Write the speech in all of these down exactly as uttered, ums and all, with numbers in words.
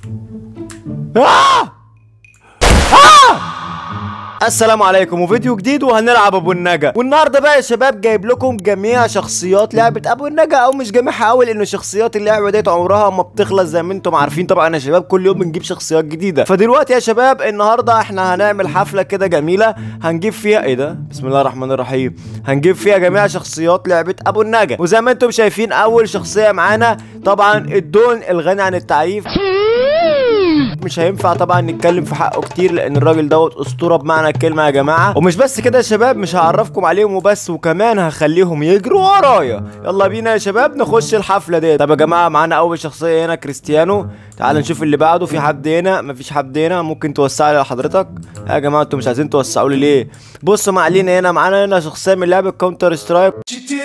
آه! آه! السلام عليكم وفيديو جديد وهنلعب ابو النجا. والنهارده بقى يا شباب جايب لكم جميع شخصيات لعبه ابو النجا، او مش جميعها قوي لان شخصيات اللعبه ديت عمرها ما بتخلص زي ما انتم عارفين طبعا يا شباب. كل يوم بنجيب شخصيات جديده. فدلوقتي يا شباب النهارده احنا هنعمل حفله كده جميله هنجيب فيها ايه ده بسم الله الرحمن الرحيم، هنجيب فيها جميع شخصيات لعبه ابو النجا. وزي ما انتم شايفين اول شخصيه معانا طبعا الدون الغني عن التعريف. مش هينفع طبعا نتكلم في حقه كتير لان الراجل دوت اسطوره بمعنى الكلمه يا جماعه. ومش بس كده يا شباب، مش هعرفكم عليهم وبس، وكمان هخليهم يجروا ورايا. يلا بينا يا شباب نخش الحفله ديت. طب يا جماعه معانا اول شخصيه هنا كريستيانو. تعال نشوف اللي بعده. في حد هنا؟ مفيش حد هنا. ممكن توسع لي حضرتك يا جماعه؟ انتوا مش عايزين توسعوا لي ليه؟ بصوا ما علينا، هنا معانا هنا شخصيه من لعبه كاونتر سترايك.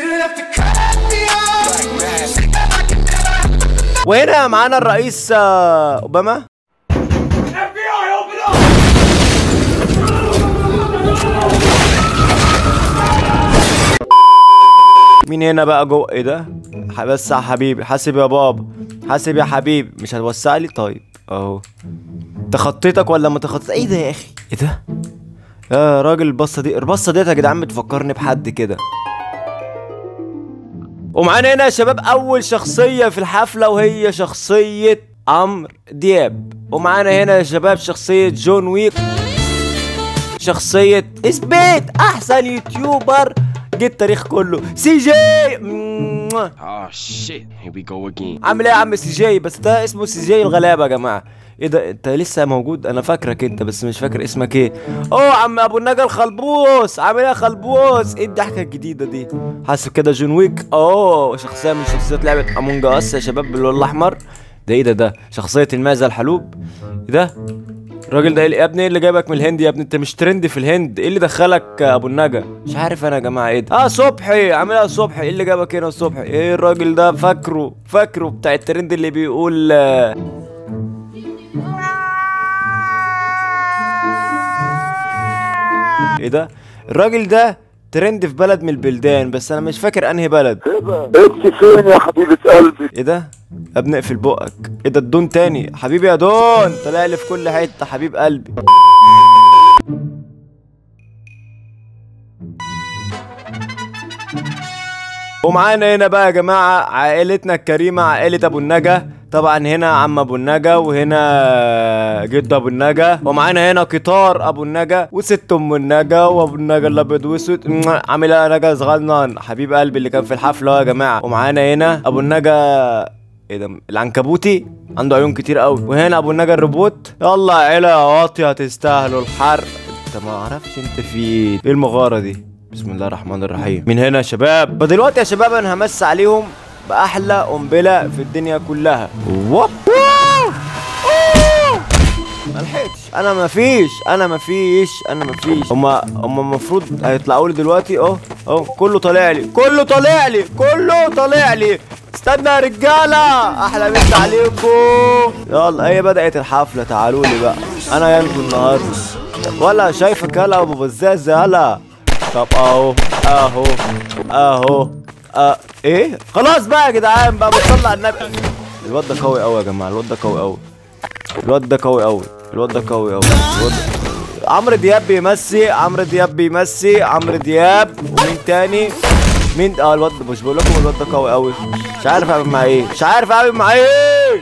وهنا معانا الرئيس اوباما. مين هنا بقى جوه؟ ايه ده؟ بس يا حبيبي حاسب يا بابا، حاسب يا حبيبي. مش هتوسع لي؟ طيب اهو. تخطيتك ولا ما تخطيت؟ ايه ده يا اخي؟ ايه ده يا راجل؟ البصه دي البصه ديت يا جدعان بتفكرني بحد كده. ومعانا هنا يا شباب اول شخصيه في الحفله وهي شخصيه عمرو دياب. ومعانا هنا يا شباب شخصيه جون ويك، شخصيه اثبات احسن يوتيوبر جه التاريخ كله، سي جي. اه شيت هير وي جو اجين. عامل ايه يا عم سي جي؟ بس ده اسمه سي جي الغلابه يا جماعه. ايه ده انت لسه موجود؟ انا فاكرك انت بس مش فاكر اسمك ايه. اوه عم ابو النجا الخلبوس. عامل ايه يا خلبوس؟ ايه الضحكه الجديده دي؟ حاسب كده جون ويك. اوه شخصيه من شخصيات لعبه امونج اس يا شباب باللون الاحمر. ده ايه ده؟ ده شخصيه المعزه الحلوب. ايه ده؟ الراجل ده يا ابني؟ ايه اللي جايبك من الهند يا ابني؟ انت مش ترند في الهند. ايه اللي دخلك ابو النجا؟ مش عارف انا يا جماعه. ايه ده؟ اه صبحي. عامل ايه يا صبحي؟ ايه اللي جابك هنا يا صبحي؟ ايه الراجل ده؟ فاكره فاكره بتاع الترند اللي بيقول آه ايه ده؟ الراجل ده ترند في بلد من البلدان بس انا مش فاكر انهي بلد. انت فين يا حبيبة قلبي؟ ايه ده؟ ابني اقفل بقك. ايه ده؟ الدون تاني؟ حبيبي يا دون طلع لي في كل حته حبيب قلبي. ومعانا هنا بقى يا جماعه عائلتنا الكريمه عائله ابو النجا. طبعا هنا عم ابو النجا وهنا جد ابو النجا، ومعانا هنا قطار ابو النجا وست ام النجا وابو النجا الابيض واسود. عامل ايه يا نجا صغنن حبيب قلبي اللي كان في الحفله يا جماعه. ومعانا هنا ابو النجا ايه ده؟ العنكبوتي عنده عيون كتير قوي. وهنا ابو النجا الروبوت. يلا يا عيله يا واطيه تستاهلوا الحرق. انت ما اعرفش انت في ايه المغاره دي. بسم الله الرحمن الرحيم. من هنا يا شباب. فدلوقتي يا شباب انا همس عليهم باحلى قنبله في الدنيا كلها. ووب ما لحقتش انا، مفيش انا مفيش انا مفيش. هما هما المفروض هيطلعوا لي دلوقتي. اهو اهو كله طالع لي كله طالع لي كله طالع لي. استنى يا رجاله احلى مسا عليكم. يلا هي بدات الحفله. تعالوا لي بقى انا ينجو النهارده. ولا شايفك يلا ابو بزاز يلا. طب اهو اهو اهو اه ايه خلاص بقى يا جدعان بقى بتصلي على النبي. الواد ده قوي قوي يا جماعه. الواد ده قوي قوي. الواد ده قوي قوي. الواد ده قوي قوي. عمرو دياب بيمسي. عمرو دياب بيمسي. عمرو دياب. ومين تاني؟ مين؟ اه الواد مش بقول لكم الواد ده قوي قوي. مش عارف اعمل معاه ايه. مش عارف اعمل معاه ايه.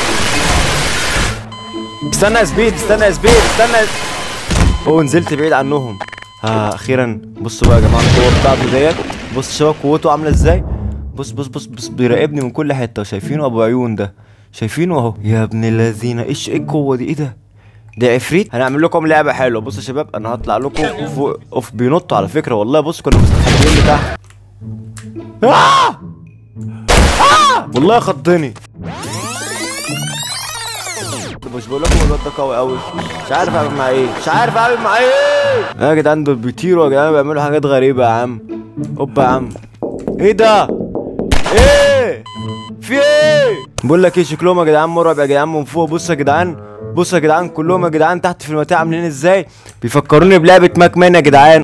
استنى يا سبيد. استنى يا سبيد. استنى يا اوه نزلت بعيد عنهم. ها اخيرا. بصوا بقى يا جماعه القوه بتاعته ديت. بص شباب قوته عامله ازاي. بص بص بص بص بيراقبني من كل حته. شايفينه ابو عيون ده؟ شايفينه اهو. يا ابن الذين ايش ايه القوه دي؟ ايه ده؟ ده عفريت. هنعمل لكم لعبه حلوه. بصوا يا شباب انا هطلع لكم فوق. اوف بينطوا على فكره والله. بص كنا مستخبيين لي تحت. آه! آه! والله خضني. مش بقول لكم الواد ده قوي قوي. مش عارف اعمل معاه ايه. مش عارف اعمل معاه ايه. يا جدعان دول بيطيروا يا جدعان بيعملوا حاجات غريبه يا عم. اوبا يا عم. ايه ده؟ ايه؟ في ايه؟ بقول لك ايه شكلهم يا جدعان مرعب يا جدعان من فوق. بصوا يا جدعان. بصوا يا جدعان كلهم يا جدعان تحت في المتاع عاملين ازاي؟ بيفكروني بلعبه ماك مان يا جدعان.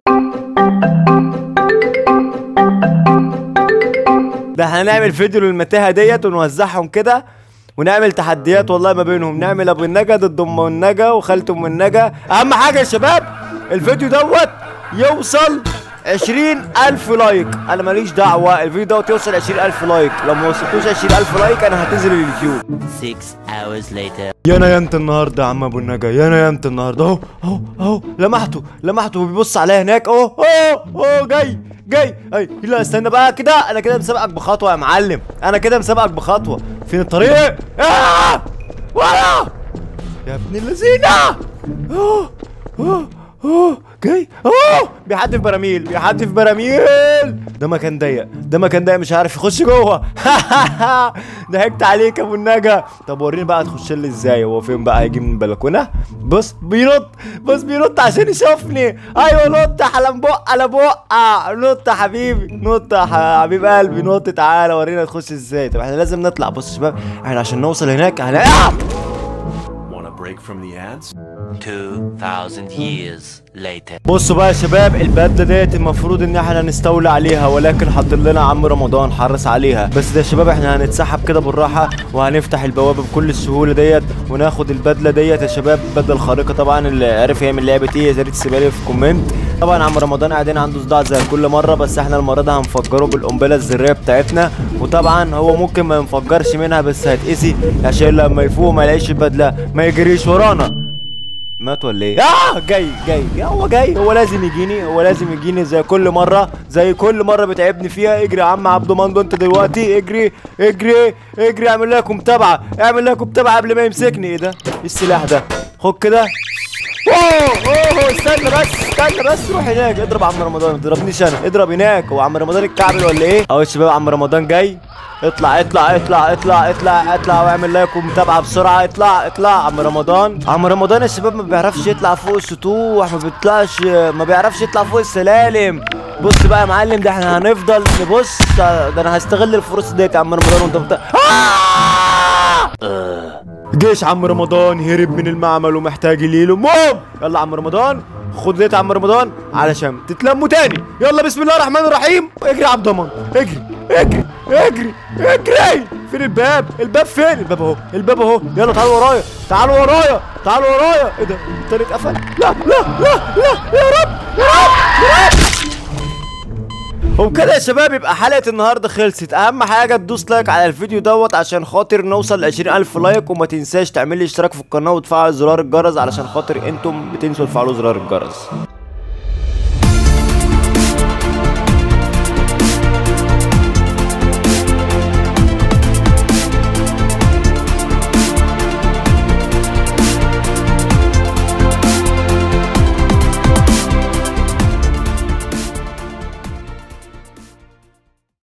ده هنعمل فيديو للمتاهه ديت ونوزعهم كده ونعمل تحديات والله ما بينهم، نعمل ابو النجا ضد ام النجا وخالته ام النجا. اهم حاجه يا شباب الفيديو دوت يوصل عشرين ألف لايك، انا ماليش دعوه الفيديو دوت يوصل عشرين ألف لايك، لو ما وصلتوش عشرين ألف لايك انا هتنزل اليوتيوب. six hours later. يا انا يا انت النهارده يا عم ابو النجا، يا انا يا انت النهارده اهو اهو اهو لمحته لمحته وبيبص عليا هناك اهو اهو اهو جاي جاي. اي لا استنى بقى كده، انا كده مسابقك بخطوه يا معلم، انا كده مسابقك بخطوه. فين الطريق؟ آه! ورا يا ابن اللذينه. اوه اوه اوه جاي اوه بيحدف براميل بيحدف براميل. ده مكان ضيق ده مكان ضيق مش عارف يخش جوه. ضحكت عليك يا ابو النجا. طب وريني بقى هتخش لي ازاي؟ هو فين بقى؟ هيجي من البلكونه؟ بص بينط بص بينط عشان يشوفني. ايوه نط حلم بق على بق. نط يا حبيبي نط يا حبيب قلبي نط. تعالى ورينا تخش ازاي. طب احنا لازم نطلع. بص يا شباب احنا عشان نوصل هناك هن... break from the ads. two thousand years later. بصوا بقى يا شباب البدله ديت المفروض ان احنا نستولي عليها، ولكن حاط لنا عم رمضان حرس عليها. بس ده يا شباب احنا هنتسحب كده بالراحه وهنفتح البوابه بكل السهوله ديت وناخد البدله ديت يا شباب. البدله الخارقه طبعا، اللي عرف يعمل لعبه ايه يا ريت تسيبها لي في كومنت. طبعا عم رمضان قاعدين عنده صداع زي كل مره، بس احنا المره دي هنفجره بالقنبله الذريه بتاعتنا. وطبعا هو ممكن ما ينفجرش منها بس هيتأذي عشان لما يفوق ما يلاقيش البدله ما يجريش ورانا. مات ولا ايه؟ اه جاي جاي هو جاي هو لازم يجيني هو لازم يجيني زي كل مره زي كل مره بتعبني فيها. اجري يا عم عبده ماندو انت دلوقتي اجري اجري اجري. اعمل لكم متابعه اعمل لكم متابعه قبل ما يمسكني. ايه ده؟ ايه السلاح ده؟ خد كده. اوه اوه استنى بس استنى بس روح هناك اضرب عم رمضان. ما تضربنيش انا اضرب هناك. هو عم رمضان الكعبل ولا ايه؟ اهو يا شباب عم رمضان جاي. اطلع اطلع اطلع اطلع اطلع اطلع واعمل لايك ومتابعه بسرعه. اطلع اطلع عم رمضان. عم رمضان يا شباب ما بيعرفش يطلع فوق السطوح، ما بيطلعش ما بيعرفش يطلع فوق السلالم. بص بقى يا معلم ده احنا هنفضل نبص. ده انا هستغل الفرصه ديت يا عم رمضان وانت بت... آه! جيش عم رمضان هرب من المعمل ومحتاج ليله موم. يلا عم رمضان خد ديت يا عم رمضان علشان تتلموا تاني. يلا بسم الله الرحمن الرحيم. اجري يا عبد الله اجري اجري اجري اجري. فين الباب؟ الباب فين؟ الباب اهو الباب اهو. يلا تعالوا ورايا تعالوا ورايا تعالوا ورايا. ايه ده؟ الطريق اتقفل. لا لا لا لا يا رب يا رب يا رب. وبكده يا شباب يبقى حلقه النهارده خلصت. اهم حاجه تدوس لايك على الفيديو دوت عشان خاطر نوصل ل عشرين ألف لايك، وما تنساش تعمل لي اشتراك في القناه وتفعل زرار الجرس علشان خاطر انتم بتنسوا تفعلوا زرار الجرس.